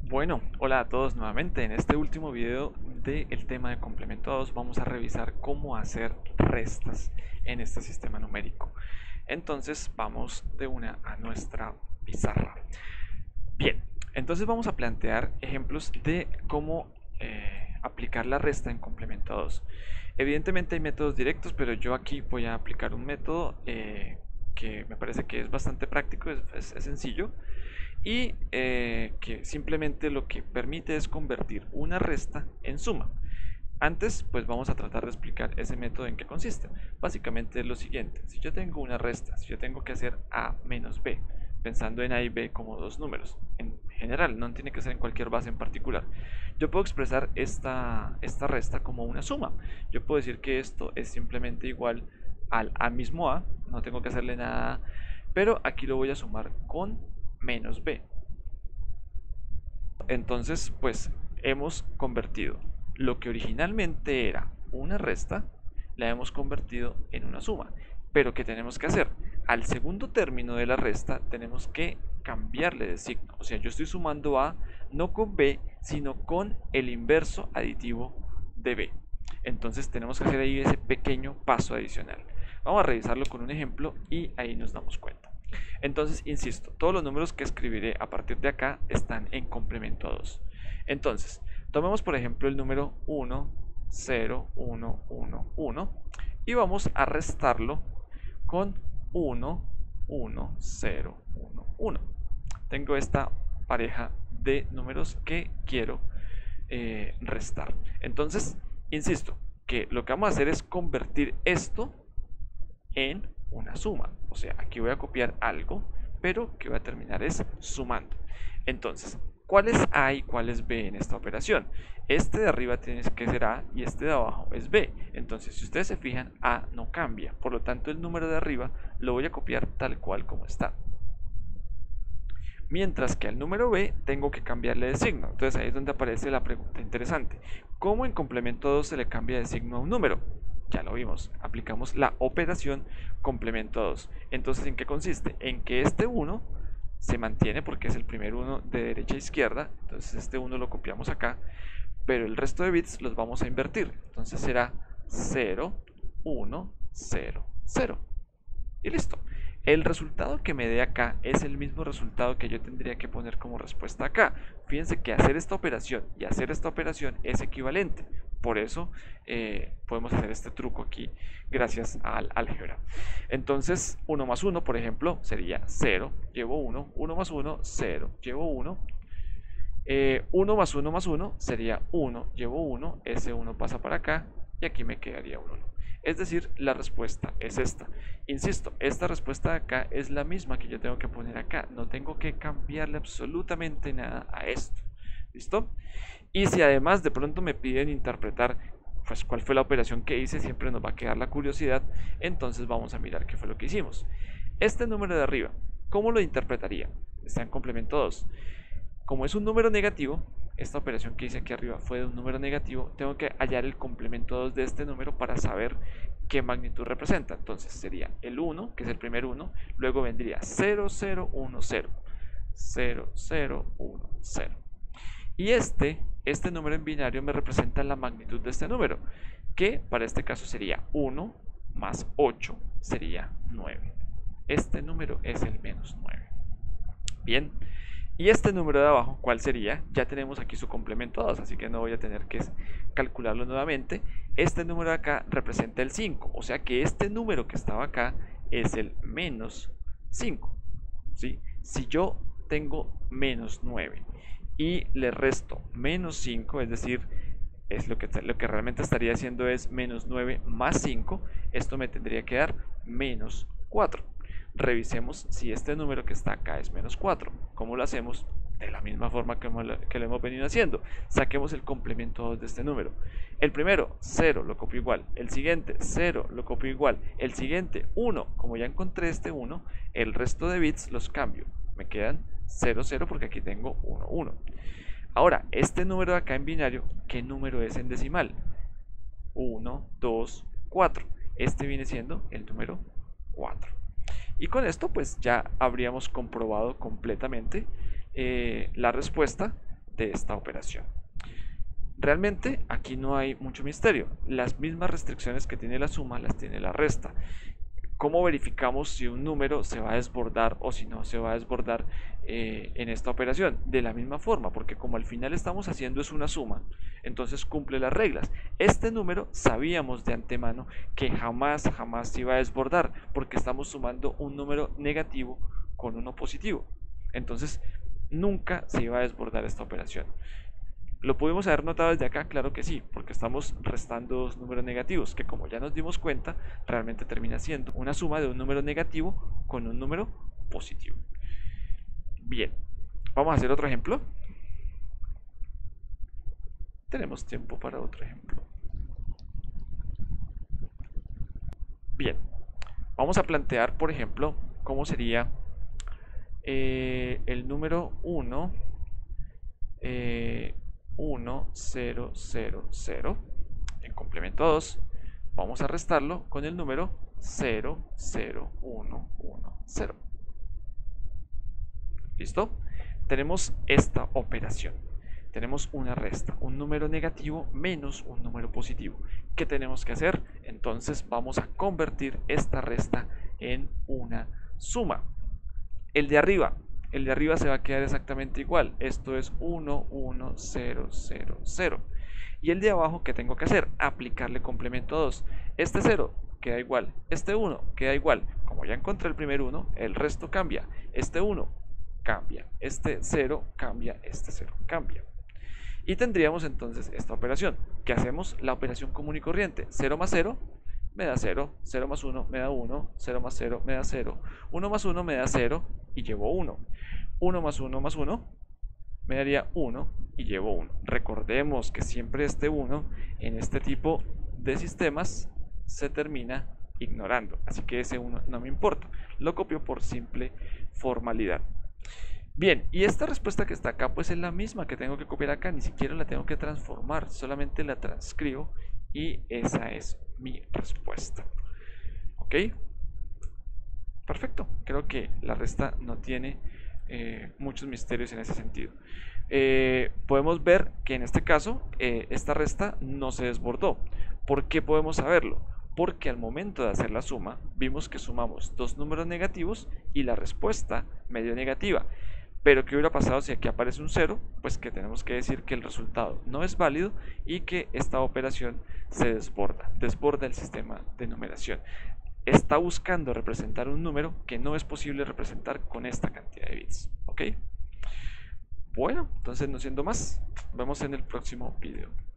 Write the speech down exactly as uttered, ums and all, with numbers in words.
Bueno, hola a todos nuevamente. En este último video del tema de complementados vamos a revisar cómo hacer restas en este sistema numérico. Entonces vamos de una a nuestra pizarra. Bien, entonces vamos a plantear ejemplos de cómo eh, aplicar la resta en complementados. Evidentemente hay métodos directos, pero yo aquí voy a aplicar un método eh, que me parece que es bastante práctico, es, es- es sencillo y eh, que simplemente lo que permite es convertir una resta en suma. Antes, pues vamos a tratar de explicar ese método en qué consiste. Básicamente es lo siguiente: si yo tengo una resta, si yo tengo que hacer A menos B, pensando en A y B como dos números, en general, no tiene que ser en cualquier base en particular, yo puedo expresar esta, esta resta como una suma. Yo puedo decir que esto es simplemente igual al A mismo A, no tengo que hacerle nada, pero aquí lo voy a sumar con menos B. Entonces, pues hemos convertido lo que originalmente era una resta, la hemos convertido en una suma. Pero ¿qué tenemos que hacer? Al segundo término de la resta tenemos que cambiarle de signo. O sea, yo estoy sumando A no con B, sino con el inverso aditivo de B. Entonces tenemos que hacer ahí ese pequeño paso adicional. Vamos a revisarlo con un ejemplo y ahí nos damos cuenta. Entonces, insisto, todos los números que escribiré a partir de acá están en complemento a dos. Entonces, tomemos por ejemplo el número uno, cero, uno, uno, uno y vamos a restarlo con uno, uno, cero, uno, uno. Tengo esta pareja de números que quiero eh, restar. Entonces, insisto, que lo que vamos a hacer es convertir esto en una suma. O sea, aquí voy a copiar algo, pero que voy a terminar es sumando. Entonces, ¿cuál es A y cuál es B en esta operación? Este de arriba tiene que ser A y este de abajo es B. Entonces, si ustedes se fijan, A no cambia. Por lo tanto, el número de arriba lo voy a copiar tal cual como está. Mientras que al número B tengo que cambiarle de signo. Entonces ahí es donde aparece la pregunta interesante: ¿cómo en complemento dos se le cambia de signo a un número? Ya lo vimos, aplicamos la operación complemento dos. Entonces, ¿en qué consiste? En que este uno se mantiene porque es el primer uno de derecha a izquierda. Entonces este uno lo copiamos acá, pero el resto de bits los vamos a invertir. Entonces será cero, uno, cero, cero. Y listo. El resultado que me dé acá es el mismo resultado que yo tendría que poner como respuesta acá. Fíjense que hacer esta operación y hacer esta operación es equivalente. Por eso eh, podemos hacer este truco aquí gracias al álgebra. Entonces, uno más uno, por ejemplo, sería cero, llevo uno. uno más uno, cero, llevo uno. Eh, uno más uno más uno sería uno, llevo uno. Ese uno pasa para acá y aquí me quedaría un uno. Es decir, la respuesta es esta. Insisto, esta respuesta de acá es la misma que yo tengo que poner acá. No tengo que cambiarle absolutamente nada a esto. ¿Listo? Y si además de pronto me piden interpretar pues cuál fue la operación que hice, siempre nos va a quedar la curiosidad. Entonces vamos a mirar qué fue lo que hicimos. Este número de arriba, ¿cómo lo interpretaría? Está en complemento dos. Como es un número negativo, esta operación que hice aquí arriba fue de un número negativo, tengo que hallar el complemento dos de este número para saber qué magnitud representa. Entonces sería el uno, que es el primer uno, luego vendría cero, cero, uno, cero, cero, cero, uno, cero. Y este, este número en binario me representa la magnitud de este número, que para este caso sería uno más ocho, sería nueve. Este número es el menos nueve. Bien. Y este número de abajo, ¿cuál sería? Ya tenemos aquí su complemento dos, así que no voy a tener que calcularlo nuevamente. Este número de acá representa el cinco, o sea que este número que estaba acá es el menos cinco. ¿Sí? Si yo tengo menos nueve y le resto menos cinco, es decir, es lo que, lo que realmente estaría haciendo es menos nueve más cinco, esto me tendría que dar menos cuatro. Revisemos si este número que está acá es menos cuatro. ¿Cómo lo hacemos? De la misma forma que, lo, que lo hemos venido haciendo. Saquemos el complemento dos de este número. El primero, cero, lo copio igual. El siguiente, cero, lo copio igual. El siguiente, uno. Como ya encontré este uno, el resto de bits los cambio. Me quedan cero, cero porque aquí tengo uno, uno. Ahora, este número de acá en binario, ¿qué número es en decimal? uno, dos, cuatro. Este viene siendo el número cuatro. Y con esto pues ya habríamos comprobado completamente eh, la respuesta de esta operación. Realmente aquí no hay mucho misterio. Las mismas restricciones que tiene la suma las tiene la resta. ¿Cómo verificamos si un número se va a desbordar o si no se va a desbordar eh, en esta operación? De la misma forma, porque como al final estamos haciendo es una suma, entonces cumple las reglas. Este número sabíamos de antemano que jamás, jamás se iba a desbordar, porque estamos sumando un número negativo con uno positivo. Entonces, nunca se iba a desbordar esta operación. ¿Lo pudimos haber notado desde acá? Claro que sí, porque estamos restando dos números negativos, que como ya nos dimos cuenta, realmente termina siendo una suma de un número negativo con un número positivo. Bien, vamos a hacer otro ejemplo. Tenemos tiempo para otro ejemplo. Bien, vamos a plantear, por ejemplo, cómo sería eh, el número uno, eh, uno, cero, cero, cero, en complemento dos, vamos a restarlo con el número cero, cero, uno, uno, cero. ¿Listo? Tenemos esta operación. Tenemos una resta, un número negativo menos un número positivo. ¿Qué tenemos que hacer? Entonces vamos a convertir esta resta en una suma. El de arriba, el de arriba se va a quedar exactamente igual. Esto es uno, uno, cero, cero, cero. Y el de abajo, ¿qué tengo que hacer? Aplicarle complemento dos. Este cero queda igual, este uno queda igual. Como ya encontré el primer uno, el resto cambia. Este uno cambia, este cero cambia, este cero cambia. Y tendríamos entonces esta operación. ¿Qué hacemos? La operación común y corriente. cero más cero me da cero, cero más uno me da uno, cero más cero me da cero, uno más uno me da cero y llevo uno. uno más uno más uno me daría uno y llevo uno. Recordemos que siempre este uno en este tipo de sistemas se termina ignorando, así que ese uno no me importa. Lo copio por simple formalidad. Bien, y esta respuesta que está acá pues es la misma que tengo que copiar acá, ni siquiera la tengo que transformar, solamente la transcribo y esa es mi respuesta. ¿Ok? Perfecto, creo que la resta no tiene eh, muchos misterios en ese sentido. Eh, podemos ver que en este caso eh, esta resta no se desbordó. ¿Por qué podemos saberlo? Porque al momento de hacer la suma vimos que sumamos dos números negativos y la respuesta me dio negativa. Pero ¿qué hubiera pasado si aquí aparece un cero? Pues que tenemos que decir que el resultado no es válido y que esta operación se desborda, desborda el sistema de numeración. Está buscando representar un número que no es posible representar con esta cantidad de bits. ¿Ok? Bueno, entonces no siendo más, nos vemos en el próximo video.